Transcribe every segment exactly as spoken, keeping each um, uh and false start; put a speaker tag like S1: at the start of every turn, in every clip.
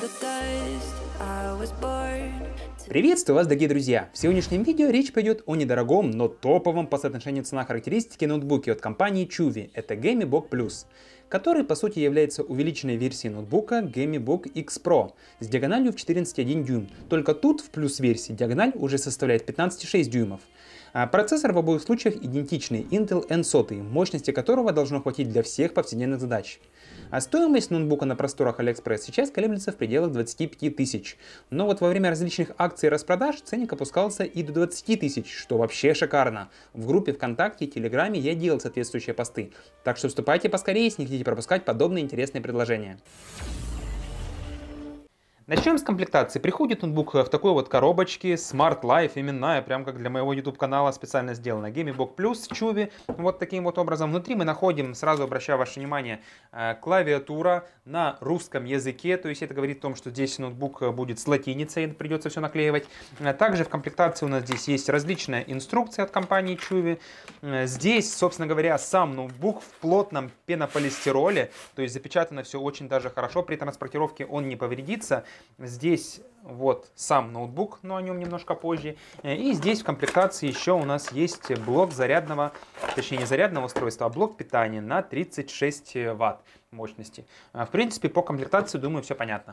S1: Приветствую вас, дорогие друзья! В сегодняшнем видео речь пойдет о недорогом, но топовом по соотношению цена-характеристики ноутбуке от компании Chuwi. Это GameBook Plus, который по сути является увеличенной версией ноутбука GameBook X Pro с диагональю в четырнадцать целых одна дюйм. Только тут в плюс версии диагональ уже составляет пятнадцать целых шесть дюймов. Процессор в обоих случаях идентичный Intel N сто, мощности которого должно хватить для всех повседневных задач. А стоимость ноутбука на просторах AliExpress сейчас колеблется в пределах двадцати пяти тысяч. Но вот во время различных акций и распродаж ценник опускался и до двадцати тысяч, что вообще шикарно. В группе ВКонтакте и Телеграме я делал соответствующие посты. Так что вступайте поскорее, если не хотите пропускать подобные интересные предложения. Начнем с комплектации. Приходит ноутбук в такой вот коробочке, Smart Life, именная, прям как для моего YouTube канала специально сделана. GameBook Plus, Chuwi, вот таким вот образом. Внутри мы находим, сразу обращаю ваше внимание, клавиатура на русском языке, то есть это говорит о том, что здесь ноутбук будет с латиницей, придется все наклеивать. Также в комплектации у нас здесь есть различная инструкция от компании Chuwi. Здесь, собственно говоря, сам ноутбук в плотном пенополистироле, то есть запечатано все очень даже хорошо, при транспортировке он не повредится. Здесь вот сам ноутбук, но о нем немножко позже. И здесь в комплектации еще у нас есть блок зарядного, точнее не зарядного устройства, а блок питания на тридцать шесть ватт мощности. В принципе, по комплектации, думаю, все понятно.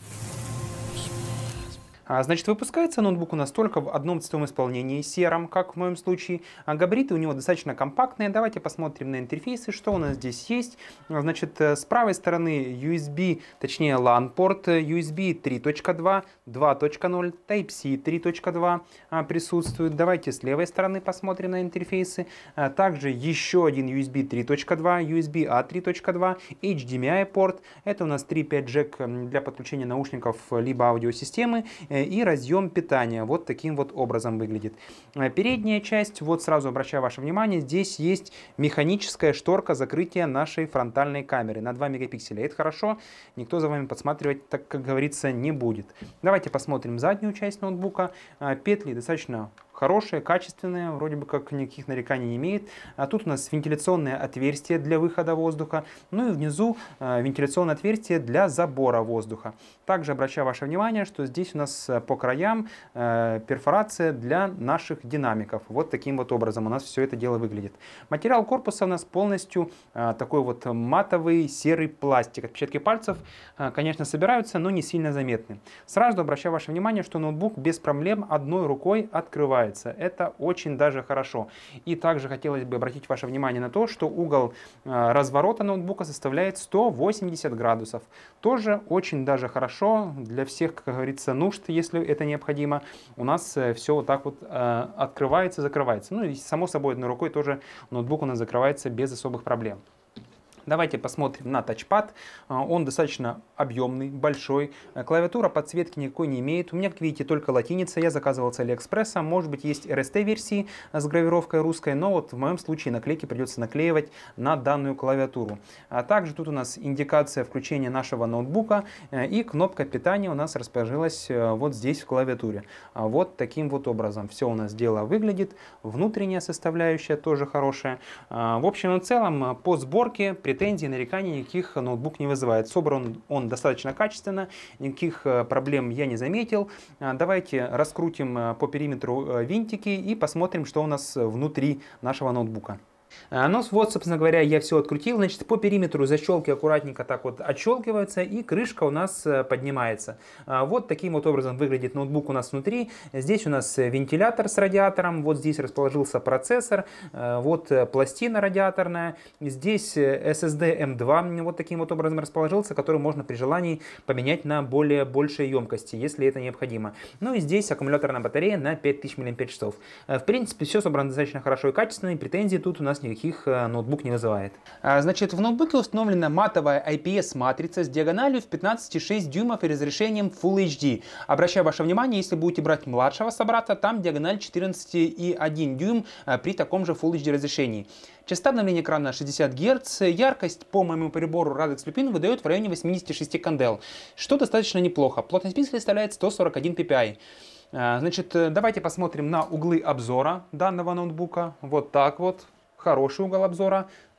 S1: Значит, выпускается ноутбук у нас только в одном цветовом исполнении, сером, как в моем случае. Габариты у него достаточно компактные. Давайте посмотрим на интерфейсы, что у нас здесь есть. Значит, с правой стороны ю эс би, точнее лан порт, ю эс би три точка два, два точка ноль, Type-C три точка два присутствует. Давайте с левой стороны посмотрим на интерфейсы. Также еще один ю эс би три точка два, ю эс би эй три точка два, эйч ди эм ай порт. Это у нас три пять джек для подключения наушников либо аудиосистемы. И разъем питания вот таким вот образом выглядит. Передняя часть, вот сразу обращаю ваше внимание, здесь есть механическая шторка закрытия нашей фронтальной камеры на два мегапикселя. Это хорошо, никто за вами подсматривать, так как говорится, не будет. Давайте посмотрим заднюю часть ноутбука. Петли достаточно хорошие, качественные, вроде бы как никаких нареканий не имеет. А тут у нас вентиляционное отверстие для выхода воздуха, ну и внизу э, вентиляционное отверстие для забора воздуха. Также обращаю ваше внимание, что здесь у нас по краям э, перфорация для наших динамиков. Вот таким вот образом у нас все это дело выглядит. Материал корпуса у нас полностью э, такой вот матовый серый пластик. Отпечатки пальцев, э, конечно, собираются, но не сильно заметны. Сразу обращаю ваше внимание, что ноутбук без проблем одной рукой открывается. Это очень даже хорошо. И также хотелось бы обратить ваше внимание на то, что угол э, разворота ноутбука составляет сто восемьдесят градусов. Тоже очень даже хорошо для всех, как говорится, нужд, если это необходимо. У нас э, все вот так вот э, открывается, закрывается. Ну и само собой одной рукой тоже ноутбук у нас закрывается без особых проблем. Давайте посмотрим на тачпад. Он достаточно объемный, большой. Клавиатура подсветки никакой не имеет. У меня, как видите, только латиница. Я заказывал с AliExpress. Может быть, есть эр эс ти-версии с гравировкой русской, но вот в моем случае наклейки придется наклеивать на данную клавиатуру. А также тут у нас индикация включения нашего ноутбука, и кнопка питания у нас расположилась вот здесь в клавиатуре. Вот таким вот образом все у нас дело выглядит. Внутренняя составляющая тоже хорошая. В общем и целом, по сборке претензий, нареканий никаких ноутбук не вызывает. Собран он, он достаточно качественно, никаких проблем я не заметил. Давайте раскрутим по периметру винтики и посмотрим, что у нас внутри нашего ноутбука. Ну вот, собственно говоря, я все открутил. Значит, по периметру защелки аккуратненько так вот отщелкиваются, и крышка у нас поднимается. Вот таким вот образом выглядит ноутбук у нас внутри. Здесь у нас вентилятор с радиатором, вот здесь расположился процессор, вот пластина радиаторная. Здесь эс эс ди эм два вот таким вот образом расположился, который можно при желании поменять на более большей емкости, если это необходимо. Ну и здесь аккумуляторная батарея на пять тысяч миллиампер часов. В принципе, все собрано достаточно хорошо и качественно, и претензий тут у нас никаких ноутбук не вызывает. Значит, в ноутбуке установлена матовая ай пи эс-матрица с диагональю в пятнадцать целых шесть десятых дюймов и разрешением Full эйч ди. Обращаю ваше внимание, если будете брать младшего собрата, там диагональ четырнадцать целых один дюйм при таком же Full эйч ди разрешении. Частота обновления экрана шестьдесят герц, яркость по моему прибору Radix Lupin выдает в районе восьмидесяти шести кандел, что достаточно неплохо. Плотность пикселей составляет сто сорок один пи пи ай. Значит, давайте посмотрим на углы обзора данного ноутбука. Вот так вот. Хороший угол обзора.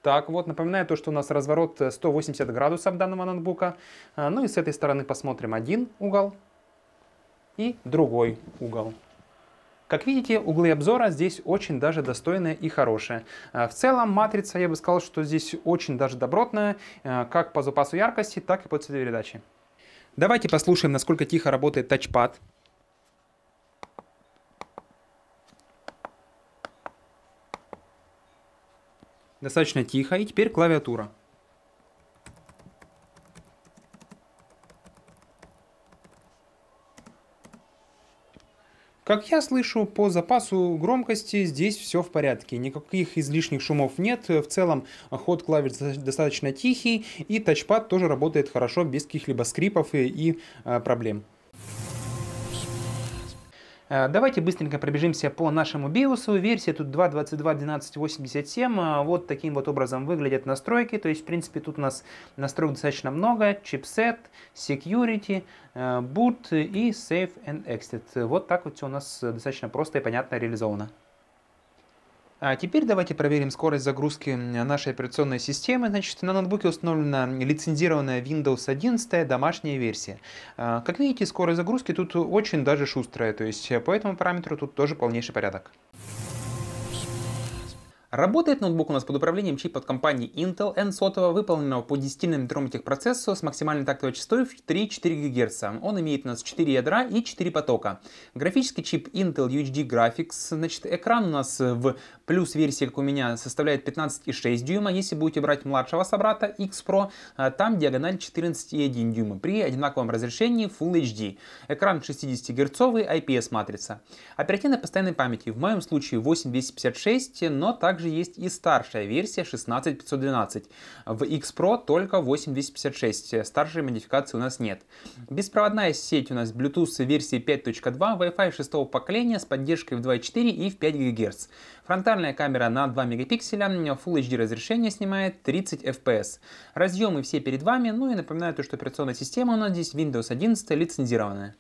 S1: Так, вот, напоминаю то, что у нас разворот сто восемьдесят градусов данного ноутбука. Ну и с этой стороны посмотрим один угол и другой угол. Как видите, углы обзора здесь очень даже достойные и хорошие. В целом матрица, я бы сказал, что здесь очень даже добротная, как по запасу яркости, так и по цветопередаче. Давайте послушаем, насколько тихо работает тачпад. Достаточно тихо. И теперь клавиатура. Как я слышу, по запасу громкости здесь все в порядке. Никаких излишних шумов нет. В целом ход клавиш достаточно тихий. И тачпад тоже работает хорошо, без каких-либо скрипов и, и а, проблем. Давайте быстренько пробежимся по нашему биосу. Версия тут два точка двадцать два точка двенадцать восемьдесят семь. Вот таким вот образом выглядят настройки. То есть, в принципе, тут у нас настроек достаточно много. Chipset, Security, Boot и Save and Exit. Вот так вот все у нас достаточно просто и понятно реализовано. А теперь давайте проверим скорость загрузки нашей операционной системы. Значит, на ноутбуке установлена лицензированная Windows одиннадцать домашняя версия. Как видите, скорость загрузки тут очень даже шустрая, то есть по этому параметру тут тоже полнейший порядок. Работает ноутбук у нас под управлением чипа от компании Intel N сто, выполненного по десятинанометровому техпроцессору с максимальной тактовой частотой в три и четыре гигагерца. Он имеет у нас четыре ядра и четыре потока. Графический чип Intel ю эйч ди Graphics. Значит, экран у нас в плюс версии, как у меня, составляет пятнадцать и шесть дюйма. Если будете брать младшего собрата X Pro, там диагональ четырнадцать и один дюйма при одинаковом разрешении Full эйч ди. Экран шестидесятигерцовый, ай пи эс матрица. Оперативной постоянной памяти в моем случае восемь двести пятьдесят шесть, но также есть и старшая версия шестнадцать пятьсот двенадцать. В X Pro только восемь двести пятьдесят шесть. Старшей модификации у нас нет. Беспроводная сеть у нас Bluetooth версии пять точка два, Wi-Fi шестого поколения с поддержкой в два и четыре и в пять гигагерц. Фронтальная камера на два мегапикселя, Full эйч ди разрешение снимает тридцать эф пи эс. Разъемы все перед вами, ну и напоминаю то, что операционная система у нас здесь Windows одиннадцать лицензированная.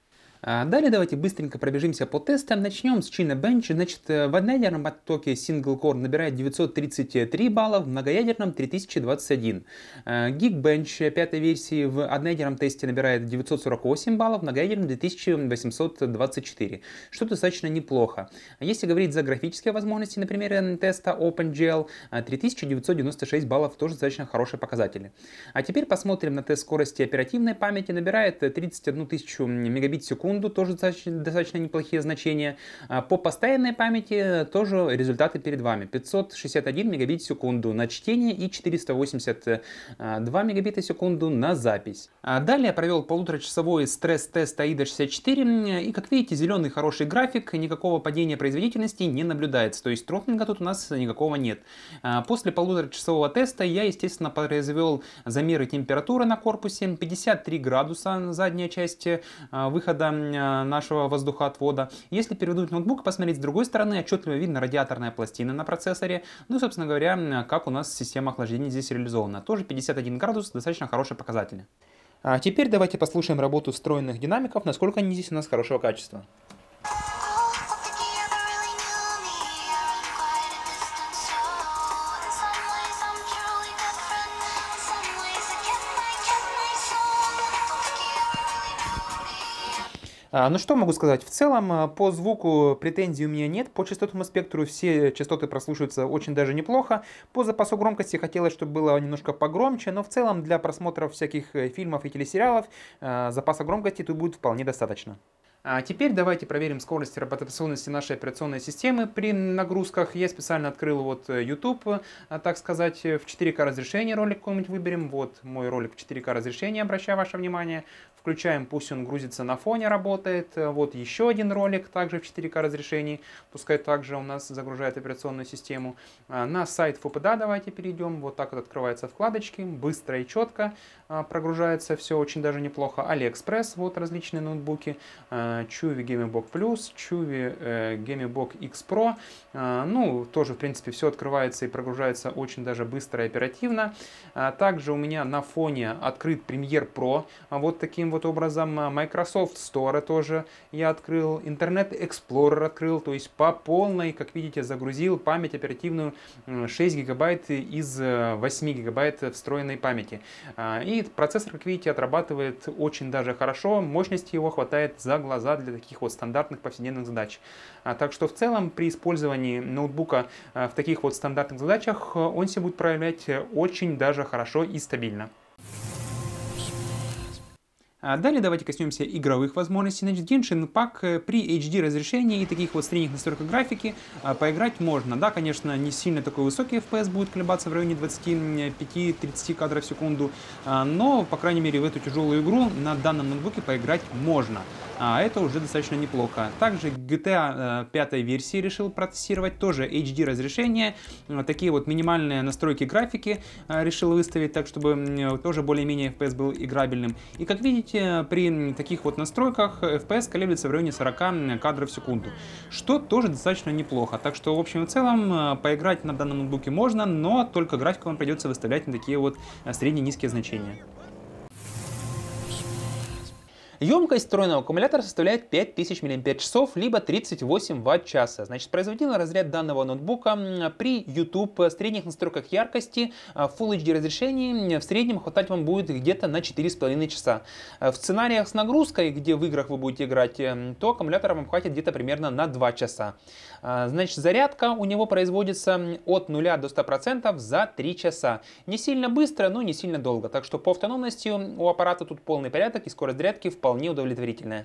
S1: Далее давайте быстренько пробежимся по тестам. Начнем с Cinebench. Значит, в одноядерном потоке Single Core набирает девятьсот тридцать три балла, в многоядерном три тысячи двадцать один. Geekbench пятой версии в одноядерном тесте набирает девятьсот сорок восемь баллов, в многоядерном две тысячи восемьсот двадцать четыре, что достаточно неплохо. Если говорить за графические возможности, например, теста OpenGL, три тысячи девятьсот девяносто шесть баллов, тоже достаточно хорошие показатели. А теперь посмотрим на тест скорости оперативной памяти. Набирает тридцать одну тысячу мегабит в секунду. Тоже достаточно, достаточно неплохие значения. По постоянной памяти тоже результаты перед вами. пятьсот шестьдесят один мегабит в секунду на чтение и четыреста восемьдесят два мегабита в секунду на запись. Далее я провел полуторачасовой стресс-тест аида шестьдесят четыре. И как видите, зеленый хороший график, никакого падения производительности не наблюдается. То есть тротлинга тут у нас никакого нет. После полуторачасового теста я, естественно, произвел замеры температуры на корпусе. пятьдесят три градуса задняя часть выхода нашего воздухоотвода. Если перевернуть ноутбук и посмотреть с другой стороны, отчетливо видно радиаторная пластина на процессоре. Ну и, собственно говоря, как у нас система охлаждения здесь реализована. Тоже пятьдесят один градус, достаточно хорошие показатели. А теперь давайте послушаем работу встроенных динамиков, насколько они здесь у нас хорошего качества. Ну что могу сказать, в целом по звуку претензий у меня нет, по частотному спектру все частоты прослушиваются очень даже неплохо, по запасу громкости хотелось, чтобы было немножко погромче, но в целом для просмотров всяких фильмов и телесериалов запаса громкости тут будет вполне достаточно. А теперь давайте проверим скорость работоспособности нашей операционной системы при нагрузках. Я специально открыл вот YouTube, так сказать, в четыре ка разрешение ролик какой-нибудь выберем. Вот мой ролик в четыре ка разрешение, обращаю ваше внимание. Включаем, пусть он грузится на фоне, работает. Вот еще один ролик, также в четыре ка разрешении. Пускай также у нас загружает операционную систему. На сайт эф пи ди эй давайте перейдем. Вот так вот открываются вкладочки. Быстро и четко прогружается все, очень даже неплохо. AliExpress, вот различные ноутбуки. Chuvi GamingBook Plus, Chuvi GamingBook X Pro. Ну, тоже, в принципе, все открывается и прогружается очень даже быстро и оперативно. Также у меня на фоне открыт Premiere Pro вот таким вот образом. Microsoft Store тоже я открыл. Internet Explorer открыл. То есть по полной, как видите, загрузил память оперативную шесть гигабайт из восьми гигабайт встроенной памяти. И процессор, как видите, отрабатывает очень даже хорошо. Мощности его хватает за глаза для таких вот стандартных повседневных задач. Так что в целом при использовании ноутбука в таких вот стандартных задачах он себя будет проявлять очень даже хорошо и стабильно. Далее давайте коснемся игровых возможностей. Значит, Genshin Impact при эйч ди разрешении и таких вот средних настройках графики поиграть можно. Да, конечно, не сильно такой высокий эф пи эс будет колебаться в районе двадцати пяти — тридцати кадров в секунду, но, по крайней мере, в эту тяжелую игру на данном ноутбуке поиграть можно. А это уже достаточно неплохо. Также джи ти эй пятой версии решил протестировать, тоже эйч ди разрешение, такие вот минимальные настройки графики решил выставить, так чтобы тоже более-менее эф пи эс был играбельным. И как видите, при таких вот настройках эф пи эс колеблется в районе сорока кадров в секунду, что тоже достаточно неплохо. Так что в общем и целом поиграть на данном ноутбуке можно, но только графику вам придется выставлять на такие вот средне-низкие значения. Емкость встроенного аккумулятора составляет пять тысяч миллиампер-часов, либо тридцать восемь ватт-часа. Значит, производительный разряд данного ноутбука при YouTube средних настройках яркости Full эйч ди разрешении в среднем хватать вам будет где-то на четыре с половиной часа. В сценариях с нагрузкой, где в играх вы будете играть, то аккумулятора вам хватит где-то примерно на два часа. Значит, зарядка у него производится от нуля до ста процентов за три часа. Не сильно быстро, но не сильно долго. Так что по автономности у аппарата тут полный порядок и скорость зарядки вполне вполне удовлетворительная.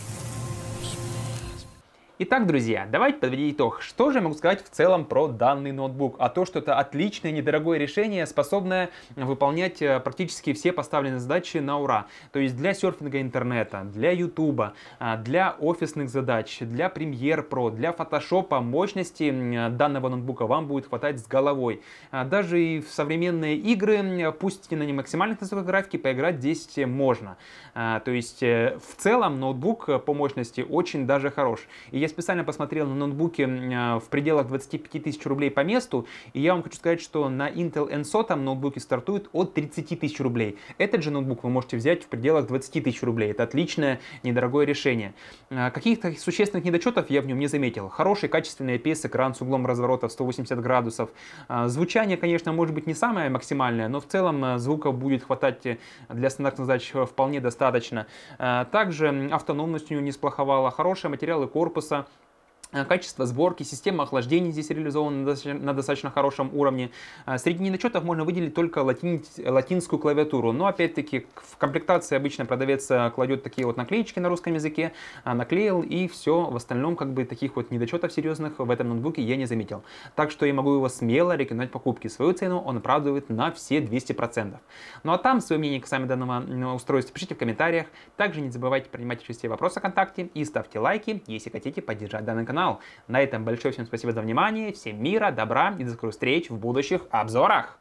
S1: Итак, друзья, давайте подведем итог. Что же я могу сказать в целом про данный ноутбук? А то, что это отличное, недорогое решение, способное выполнять практически все поставленные задачи на ура. То есть для серфинга интернета, для ютуба, для офисных задач, для Premiere Pro, для фотошопа мощности данного ноутбука вам будет хватать с головой. Даже и в современные игры, пусть и на не максимальных настройках графики, поиграть здесь можно. То есть в целом ноутбук по мощности очень даже хорош. И я специально посмотрел на ноутбуке в пределах двадцати пяти тысяч рублей по месту, и я вам хочу сказать, что на Intel Enso ноутбуки стартуют от тридцати тысяч рублей. Этот же ноутбук вы можете взять в пределах двадцати тысяч рублей. Это отличное, недорогое решение. Каких-то существенных недочетов я в нем не заметил. Хороший, качественный ай пи эс-экран с углом разворота в сто восемьдесят градусов. Звучание, конечно, может быть не самое максимальное, но в целом звука будет хватать для стандартных задач вполне достаточно. Также автономность у него не сплоховала, хорошие материалы корпуса. Качество сборки, система охлаждения здесь реализована на достаточно хорошем уровне. Среди недочетов можно выделить только латин, латинскую клавиатуру. Но опять-таки в комплектации обычно продавец кладет такие вот наклеечки на русском языке, наклеил, и все. В остальном как бы таких вот недочетов серьезных в этом ноутбуке я не заметил. Так что я могу его смело рекомендовать покупке. Свою цену он оправдывает на все двести процентов. Ну а там свое мнение касаемо данного устройства пишите в комментариях. Также не забывайте принимать участие в вопросах ВКонтакте и ставьте лайки, если хотите поддержать данный канал. На этом большое всем спасибо за внимание, всем мира, добра и до скорых встреч в будущих обзорах.